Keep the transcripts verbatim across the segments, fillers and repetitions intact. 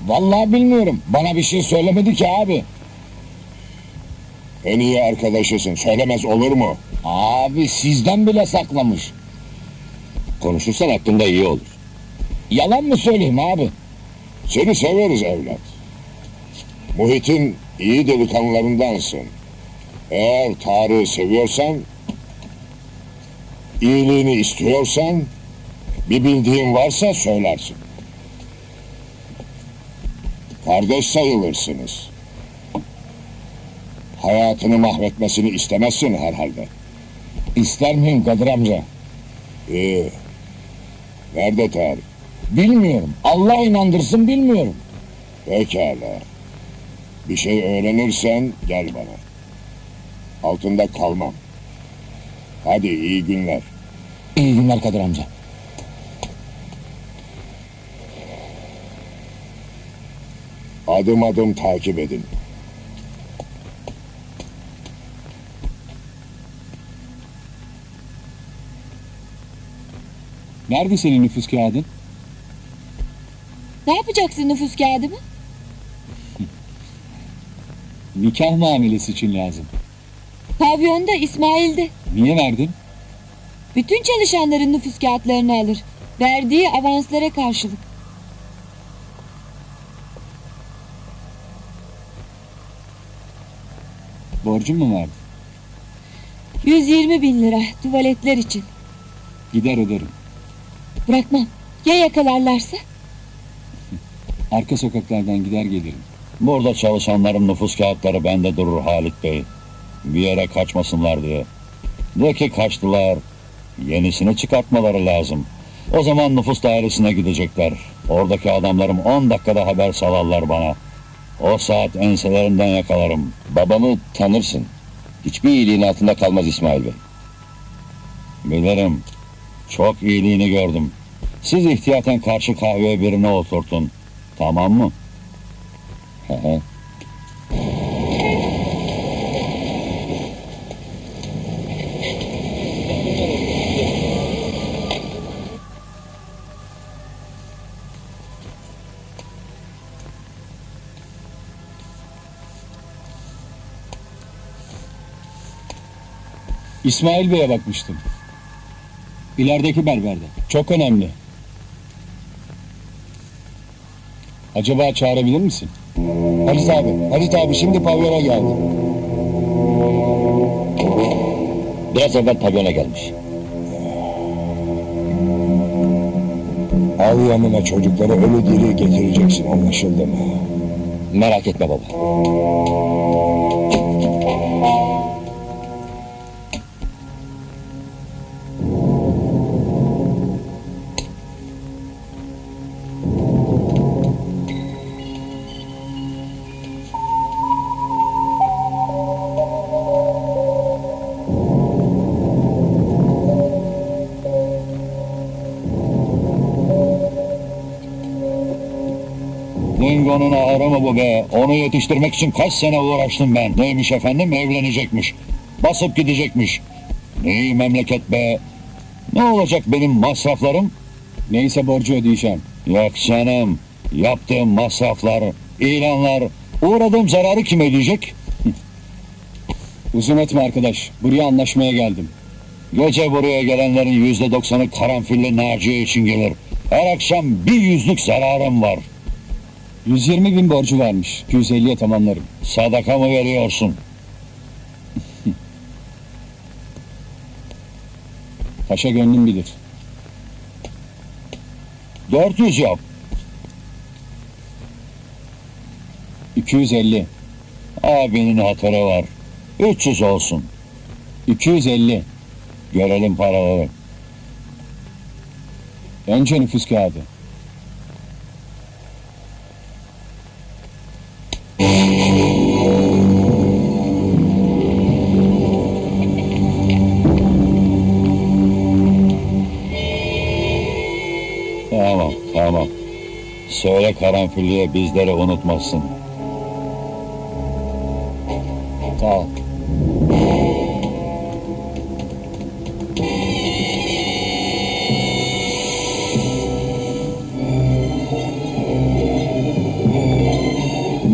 Vallahi bilmiyorum. Bana bir şey söylemedi ki abi. En iyi arkadaşısın, söylemez olur mu? Abi sizden bile saklamış. Konuşursan hakkında iyi olur. Yalan mı söyleyeyim abi? Seni severiz evlat. Muhit'in iyi delikanlılarındansın. Eğer Tarık'ı seviyorsan, iyiliğini istiyorsan, bir bildiğin varsa söylersin. Kardeş sayılırsınız. Hayatını mahvetmesini istemezsin herhalde. İster miyim Kadir amca? İyi. Nerede Tarık? Bilmiyorum. Allah inandırsın bilmiyorum. Pekala. Bir şey öğrenirsen gel bana. Altında kalmam. Hadi iyi günler. İyi günler Kadir amca. Adım adım takip edin. Nerede senin nüfus kağıdın? Ne yapacaksın nüfus kağıdımı? Nikah muamelesi için lazım. Pavyonda İsmail'de. Niye verdin? Bütün çalışanların nüfus kağıtlarını alır. Verdiği avanslara karşılık. Borcun mu vardı? yüz yirmi bin lira tuvaletler için. Gider öderim. Bırakmam. Ya yakalarlarsa? Arka sokaklardan gider gelirim. Burada çalışanların nüfus kağıtları bende durur Halit Bey. Bir yere kaçmasınlar diye. De ki kaçtılar. Yenisini çıkartmaları lazım. O zaman nüfus dairesine gidecekler. Oradaki adamlarım on dakikada haber salarlar bana. O saat enselerinden yakalarım. Babamı tanırsın. Hiçbir iyiliğin altında kalmaz İsmail Bey. Bilirim. Çok iyiliğini gördüm. Siz ihtiyaten karşı kahveye birine oturtun. Tamam mı? Hı hı. İsmail Bey'e bakmıştım. İlerideki berberde. Çok önemli. Acaba çağırabilir misin? Halit abi, Halit abi şimdi pavyona geldi. Biraz evvel pavyona gelmiş. Al yanına çocukları ölü diri getireceksin, anlaşıldı mı? Merak etme baba. Dingo'nun ağrı mı bu be? Onu yetiştirmek için kaç sene uğraştım ben. Neymiş efendim? Evlenecekmiş. Basıp gidecekmiş. Neyi memleket be? Ne olacak benim masraflarım? Neyse borcu ödeyeceğim. Yok canım. Yaptığım masraflar, ilanlar, uğradığım zararı kim ödeyecek? Uzun etme arkadaş. Buraya anlaşmaya geldim. Gece buraya gelenlerin yüzde doksanı karanfilli Naciye için gelir. Her akşam bir yüzlük zararım var. yüz yirmi bin borcu varmış. iki yüz elliye tamamlarım. Sadaka mı veriyorsun? Paşa gönlüm bilir. dört yüz yap. iki yüz elli. Abinin hatırı var. üç yüz olsun. iki yüz elli. Görelim paraları. Önce nüfus kağıdı. Tamam, tamam. Söyle karanfilliye bizleri unutmasın. Sağ ol.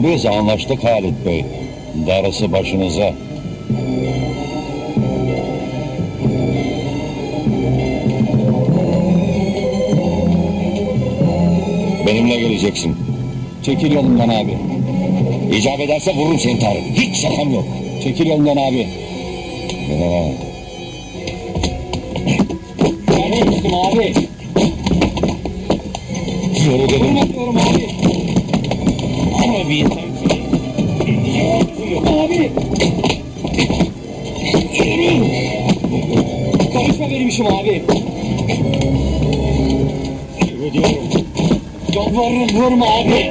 Biz anlaştık Halit Bey. Darısı başınıza. Benimle geleceksin. Çekil yolumdan abi. İcap ederse vururum seni Tarık. Hiç şakam yok. Çekil yolumdan abi. Ha. Yardım abi. Yürü dedim. Vurma diyorum abi. Abi. Abi. Karışma benim işim abi. Yürü diyorum. Yalvarırım vurma abi.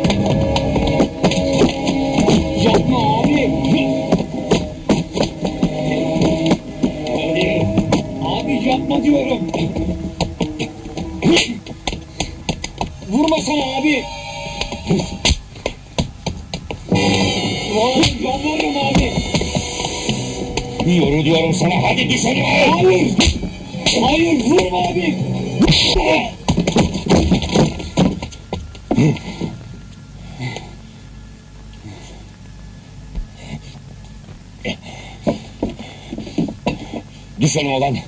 Yapma abi. Abi yapma diyorum. Vurmasana abi. Vallahi yalvarırım abi. Yürü diyorum sana. Hadi düşelim. Hayır. Hayır vurma abi. Düşen oğlan.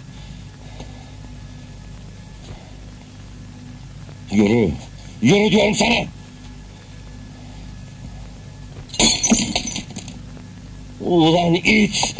Yürü. Yürü diyorum sana. Ulan iç.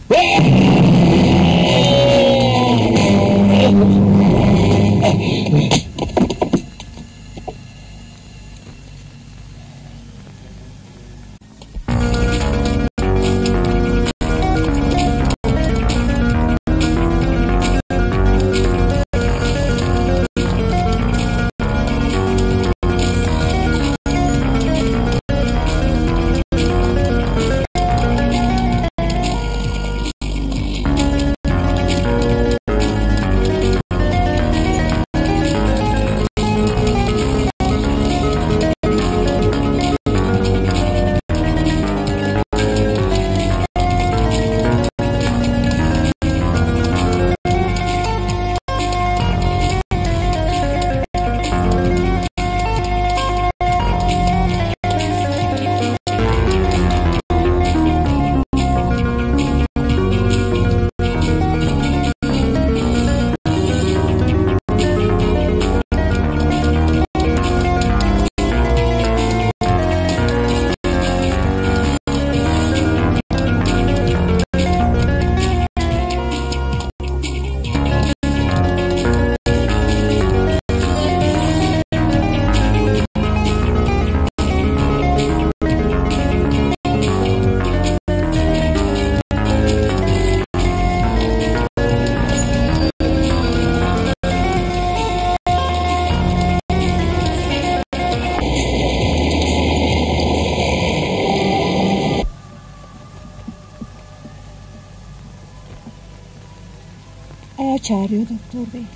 Aa, çağırıyor doktor bey.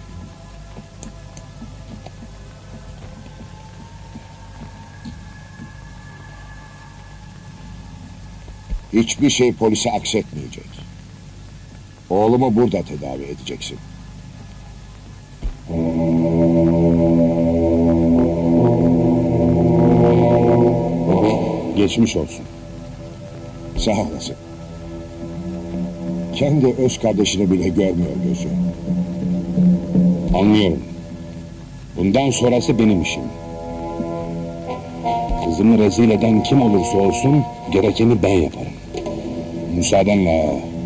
Hiçbir şey polise aksetmeyecek. Oğlumu burada tedavi edeceksin. Geçmiş olsun. Sağ olasın. Kendi öz kardeşini bile görmüyor gözü. Anlıyorum. Bundan sonrası benim işim. Kızımı rezil eden kim olursa olsun gerekeni ben yaparım. Müsaadenle.